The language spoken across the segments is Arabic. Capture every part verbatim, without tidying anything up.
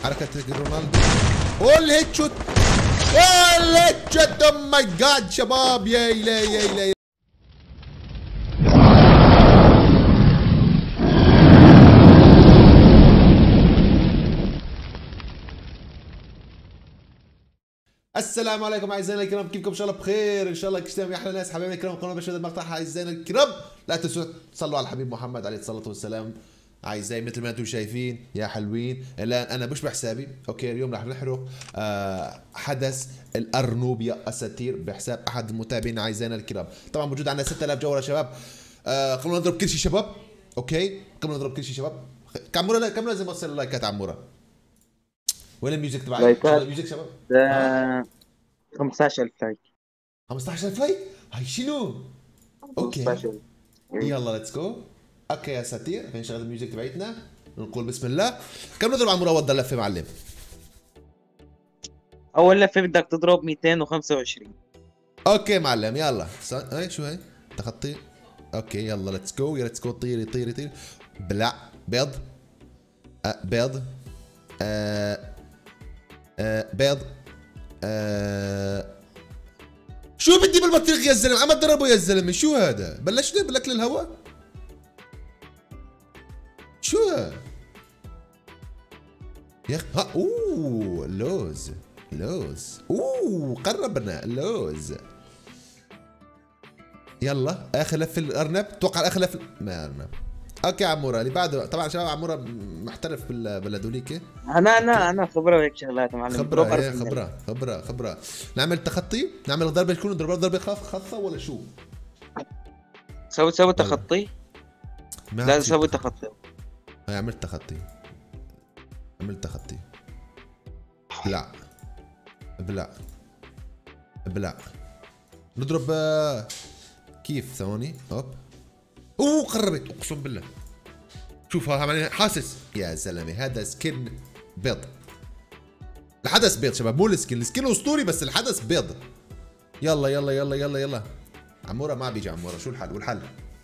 حركة رونالدو والهيد شوت والهيد شوت. او ماي جاد شباب، يا الهي يا الهي. السلام عليكم اعزائنا الكرام، كيفكم؟ ان شاء الله بخير، ان شاء الله تجتمعوا احلى ناس حبايبنا الكرام. قناه بشهد المقطع اعزائنا الكرام، لا تنسوا تصلوا على الحبيب محمد عليه الصلاه والسلام. اعزائي مثل ما انتم شايفين يا حلوين، الان انا مش بحسابي، اوكي اليوم راح نحرق آه حدث الارنوب يا اساطير بحساب احد المتابعين اعزائنا الكرام. طبعا موجود عندنا ستة آلاف جوله شباب. آه قبل ما نضرب كل شيء شباب، اوكي قبل ما نضرب كل شيء شباب، كم كم لازم اوصل اللايكات عموره؟ وين الميوزك تبعي؟ لايكات الميوزك شباب ده خمسة عشر ألف لايك. خمسة عشر لايك؟ هاي شنو؟ اوكي خمسة عشر. يلا ليتس جو. اوكي يا ساتير، خلينا نشغل الميوزك تبعتنا، نقول بسم الله. كم نضرب على المراوض اللفه معلم؟ أول لفة بدك تضرب مئتين وخمسة وعشرين. اوكي معلم يلا. اي شو هي؟ تخطي. اوكي يلا ليتس جو، يا ليتس جو. طيري طيري طيري. بلع بيض. أه بيض. أه أه بيض. أه شو بدي بالبطيخ يا زلمه؟ عم تضربه يا زلمه، شو هذا؟ بلشنا بالاكل الهواء؟ شو هذا؟ يا اخي ها اوه لوز لوز اوه قربنا لوز. يلا اخر لف الارنب، توقع اخر لف ما ارنب. اوكي عموره اللي بعده. طبعا شباب عموره محترف بالهذوليك. أنا أنا أنا خبرة بهيك شغلات معلم. خبره هي خبره خبره خبره. نعمل تخطي، نعمل ضربه تكون ضربه ضربه خاف خاصه ولا شو؟ سوي سوي تخطي. لا سوي تخطي. هاي عملت تخطي، عملت تخطي. بلع بلع بلع. نضرب كيف؟ ثواني هوب. اوه قربت اقسم بالله. شوف ها حاسس يا زلمه هذا سكن بيض. الحدث بيض شباب، مو السكن، السكن اسطوري بس الحدث بيض. يلا يلا يلا يلا يلا. عموره ما بيجي عموره، شو الحل؟ والحل؟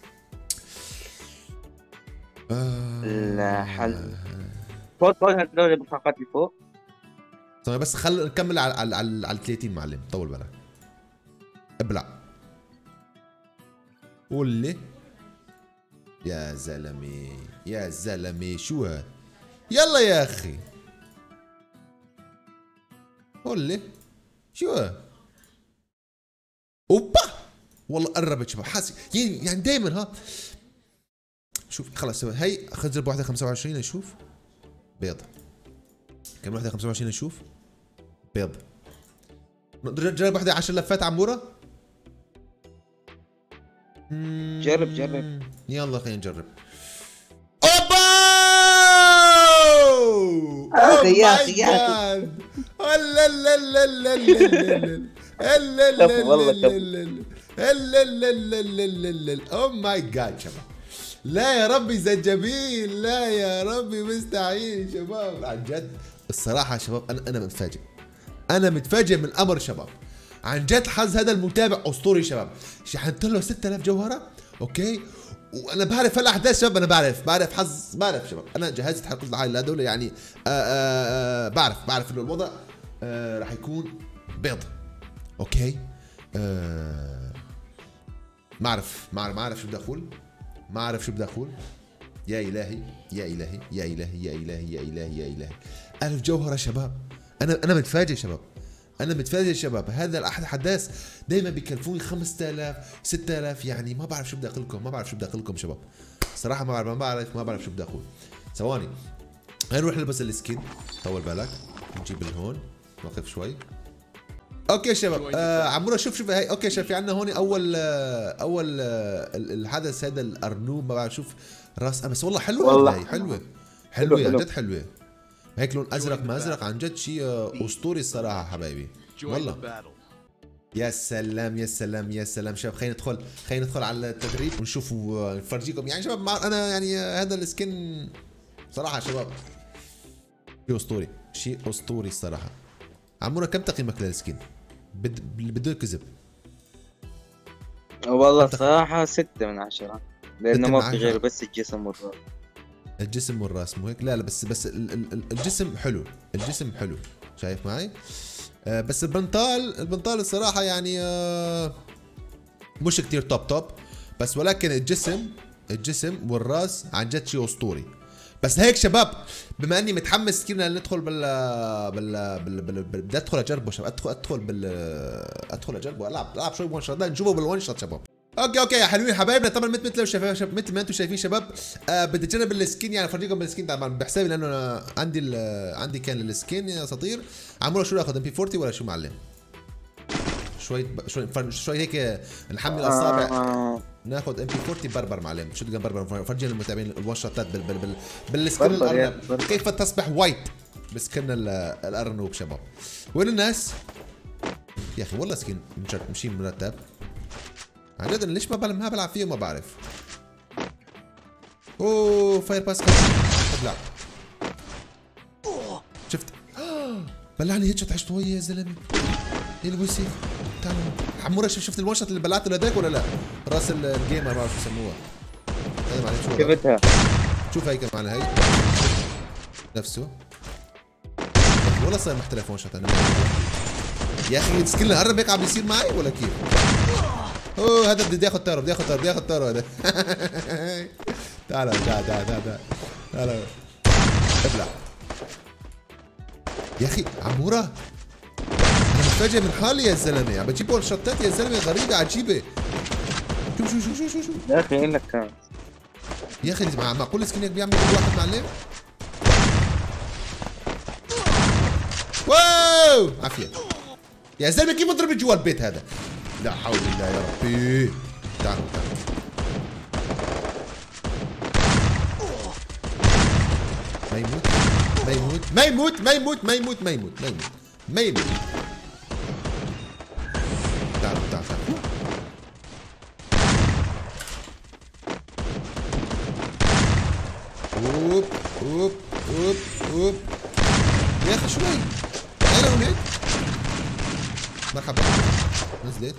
آه الحل فوق فوق هدول البطاقات اللي فوق. طيب بس خل نكمل على على على, على ثلاثين معلم، طول بالك. ابلع. قول يا زلمه يا زلمه شو هاد؟ يلا يا اخي قول لي شو هاد؟ اوبا والله قربت شباب، حاسس يعني يعني دائما ها. شوف خلص هي خنزر بواحدة خمسة وعشرين نشوف بيض. كم واحدة خمسة وعشرين نشوف بيض. جرب واحدة عشر لفات عمورة. جرب جرب يلا خلينا نجرب. اوبا اخي يا اخي يا اخي لا لا لا لا لا لا لا لا او ماي جاد شباب. لا يا ربي زنجبيل، لا يا ربي مستحيل شباب عن جد. الصراحة يا شباب انا انا متفاجئ، انا متفاجئ من الامر شباب عن جد. حظ هذا المتابع اسطوري شباب، شحنت له ستة آلاف جوهرة اوكي. وانا بعرف هالاحداث شباب، انا بعرف بعرف حظ، بعرف شباب. انا جهزت حلقة العائلة هذول يعني آآ آآ بعرف بعرف انه الوضع راح يكون بيض اوكي. ما اعرف ما اعرف ما اعرف شو بدي اقول، ما اعرف شو بدي اقول. يا الهي يا الهي يا الهي يا الهي يا الهي يا الهي. ألف جوهرة شباب. انا انا متفاجئ شباب، انا متفاجئ شباب. هذا الاحداث دائما بيكلفوني خمسة آلاف ستة آلاف، يعني ما بعرف شو بدي اقول لكم، ما بعرف شو بدي اقول لكم شباب صراحه. ما بعرف ما بعرف ما بعرف شو بدي اقول. ثواني هاي نروح نلبس السكين، طول بالك. نجيب هون نوقف شوي. اوكي شباب آه عموره شوف شوف هاي. اوكي شوف في عندنا هون اول آه اول آه الحدث هذا الارنوب. ما بعرف شوف راس بس والله حلوه والله هاي حلوه حلوه عن جد حلوه. هيك لون ازرق ما ازرق عن جد شيء اسطوري الصراحه حبايبي والله. يا سلام يا سلام يا سلام شباب. خلينا ندخل خلينا ندخل على التدريب ونشوف نفرجيكم يعني شباب. مع انا يعني هذا السكن صراحه شباب شيء اسطوري، شيء اسطوري الصراحه. عموره كم تقييمك للسكن بد... بدون كذب؟ والله صراحة ستة من عشرة، لأنه ما في غير بس الجسم والروح. الجسم والراس مو هيك؟ لا لا بس بس ال- ال- ال- الجسم حلو، الجسم حلو، شايف معي؟ آه بس البنطال البنطال الصراحة يعني آه مش كتير توب توب، بس ولكن الجسم الجسم والراس عن جد شيء اسطوري. بس هيك شباب، بما اني متحمس كثير ندخل بال بال بال بال بال- بدي ادخل اجربه شباب، ادخل ادخل بال ادخل اجربه العب العب شوي ون شوت، نشوفه بالون شوت شباب. اوكي اوكي يا حلوين حبايبنا، طبعا مثل مثل شايفين شباب، مثل ما انتم شايفين شباب، آه بدي اجرب السكين، يعني افرجيكم بالسكين طبعا بحسابي، لانه أنا عندي عندي كان السكين يا اساطير. عموله شو ناخذ ام بي أربعين ولا شو معلم؟ شوي شوي شوي هيك نحمل الاصابع. آه. ناخذ ام بي أربعين بربر معلم، شو تقول بربر؟ فرجينا المتابعين الون شوتات بال بال بال بالسكن بربر يا الارنب، بربر. كيف تصبح وايت بسكن ال- الارنوب شباب. وين الناس؟ يا اخي والله سكين مشي مرتب عن جد، أنا ليش ما بلعب ما بلعب فيه ما بعرف. اوه فاير باس ابلع. شفت بلعني هيك شوت عشت ويا يا زلمه. ايه الوسخ؟ تعال حموره، شوف شفت الون شوت اللي بلعته لهداك ولا لا؟ راس ال- الجيمر ما بعرف شو يسموها. هذا معلش شو هذا؟ شفتها. شوف هي كمان هي نفسه. والله صار محترف ون شوت انا. يا اخي السكيل قرب هيك عم بيصير معي ولا كيف؟ اوه هذا بدي اخذ تارو، بدي اخذ تارو، بدي اخذ تارو هذا. تعال تعال تعال تعال تعال ابلع. يا اخي عموره انا متفاجئ من حالي يا زلمه، عم بجيب ون شوتات يا زلمه غريبه عجيبه. شوف شوف شوف شوف شوف شوف يا اخي انك يا اخي مع- معقول سكين هيك بيعمل كل واحد معلم؟ واو عافيه يا زلمه، كيف اضرب جوا البيت هذا؟ لا حول الله يا ربي. تعالوا تعالوا ما يموت ما يموت ما يموت ما يموت ما يموت ما يموت ما يموت ما يموت. تعالوا تعالوا تعالوا اوب اوب اوب اوب يا اخي شوي انا هناك. مرحبا نزلت.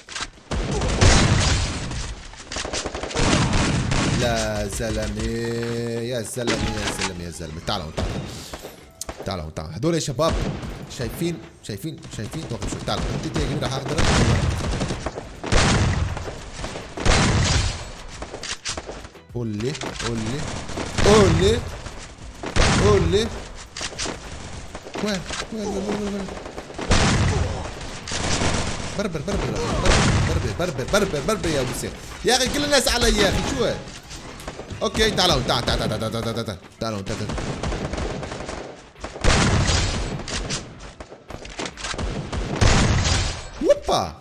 لا زلمه يا زلمه يا زلمه يا زلمه، تعالوا تعالوا تعالوا تعالوا هدول يا شباب، شايفين شايفين شايفين توقف شوي. تعالوا انت يا جميل راح اقدر. قول لي قول لي قول لي قول لي وين وين وين وين بربر بربر بربر بربر بربر بربر يا ابو سيف يا اخي، كل الناس علي يا اخي شو هيك؟ اوكي تعالوا تعال تعال تعال تعال تعال تعال تعالوا تعالوا. وبا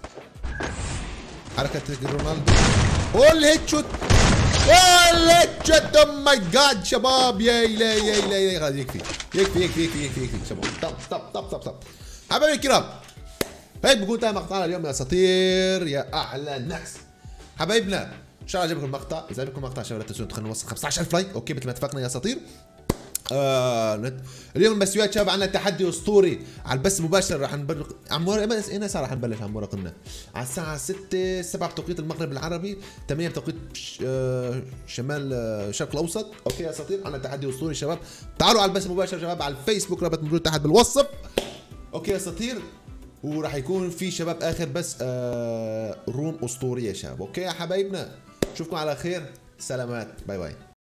حركة رونالدو. قول هيد شوت قول هيد شوت. او ماي جاد شباب، يا الهي يا الهي، خلاص يكفي يكفي يكفي يكفي يكفي يكفي شباب. طب طب طب طب طب حبايبي الكرام، هيك بكون انتهى مقطعنا اليوم يا اساطير يا احلى ناس حبايبنا. ان شاء الله عجبكم المقطع، اذا عجبكم المقطع شباب لا تنسوا تدخلوا نوصل خمسة عشر ألف لايك اوكي مثل ما اتفقنا يا اساطير. آه نت... اليوم المسويات شباب عندنا تحدي اسطوري على البث المباشر، راح نبلغ عمورة اين ساعة راح نبلش عمورة؟ قلنا على الساعة ستة سبعة بتوقيت المغرب العربي، ثمانية بتوقيت ش... آه شمال آه الشرق الاوسط. اوكي يا اساطير عندنا تحدي اسطوري شباب، تعالوا على البث المباشر شباب على الفيسبوك، رابط موجود تحت بالوصف. اوكي يا اساطير، وراح يكون في شباب اخر بس آه روم اسطوريه شباب. اوكي يا حبايبنا، نشوفكم على خير، سلامات، باي باي.